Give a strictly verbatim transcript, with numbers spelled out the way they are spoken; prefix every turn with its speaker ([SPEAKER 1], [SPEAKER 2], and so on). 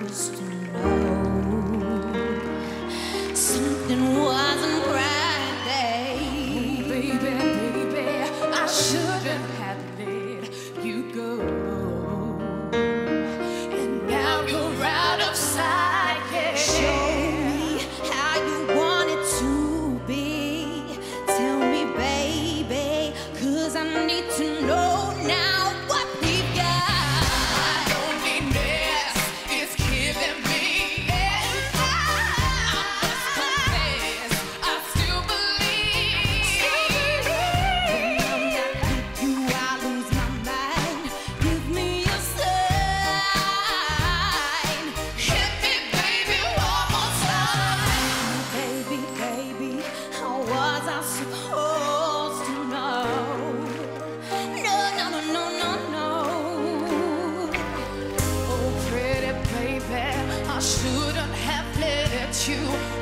[SPEAKER 1] supposed to know something wasn't right there.
[SPEAKER 2] Oh, baby, baby, I shouldn't have let you go. And now you're out of sight. Yeah.
[SPEAKER 1] Show me how you want it to be. Tell me, baby, 'cause I need to know now what we've got.
[SPEAKER 2] Loneliness is killing me. Yeah. I must confess, I still believe.
[SPEAKER 1] When I'm not with you, I lose my mind. Give me a sign.
[SPEAKER 2] Hit me, baby, one more time.
[SPEAKER 1] Baby, baby, how was I supposed to know? No, no, no, no, no, no.
[SPEAKER 2] Oh, pretty baby, I shouldn't have let you